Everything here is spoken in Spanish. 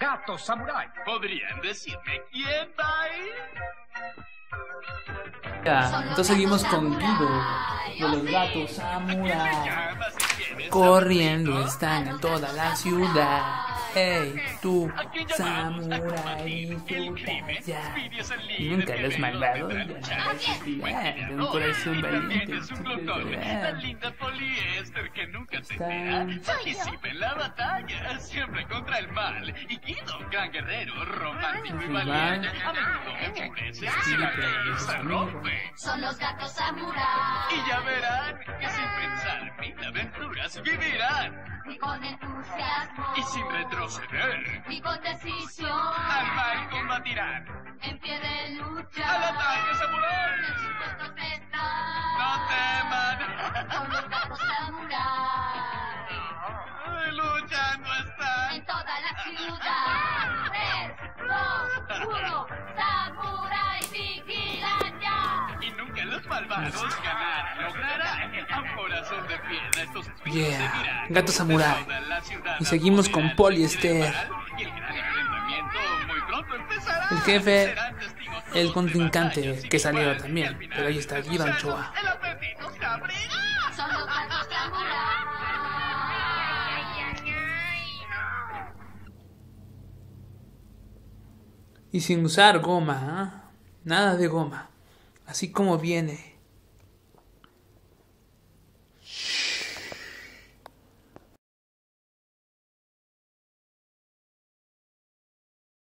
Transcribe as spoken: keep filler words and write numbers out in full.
gatos samurái. ¿Podrían decirme quién va a ir? Ya, entonces seguimos con Guido de los gatos samurái. Corriendo están en toda la ciudad. Hey, tú, samurái, disfruta ya. Nunca los malvados ya no existirán. De un corazón valiente. La linda poliéster que nunca tendrá. Participa en la batalla, siempre contra el mal. Y Guido, gran guerrero, romántico y valiente, a menudo enfurece si la ley se rompe. Son los gatos samurái. Y ya verán que sin pensar mil aventuras vivirán. Y con entusiasmo. Y sin retroceder. Y con decisión. Al mal combatirán. En pie de lucha. ¡Al ataque samurái! Dispuestos están. ¡No teman! Son los gatos samurái. ¡Luchando están! En toda la ciudad. Tres, dos, uno. Samurái vigilan ya. Y nunca los malvados ganarán. Lograrán a un corazón de piedra. Estos espíritus Yeah, seguirán gato samurái. toda la ciudad. Y seguimos con poliéster. Y el gran enfrentamiento muy pronto empezará. El jefe, Serán testigos el todos contrincante de batallas que salió iguales, y también, al final pero ahí está de sus Guido años, Anchoa. El apetito se abrirá. Son los gatos samurái. Y sin usar goma, ¿ah? Nada de goma. Así como viene.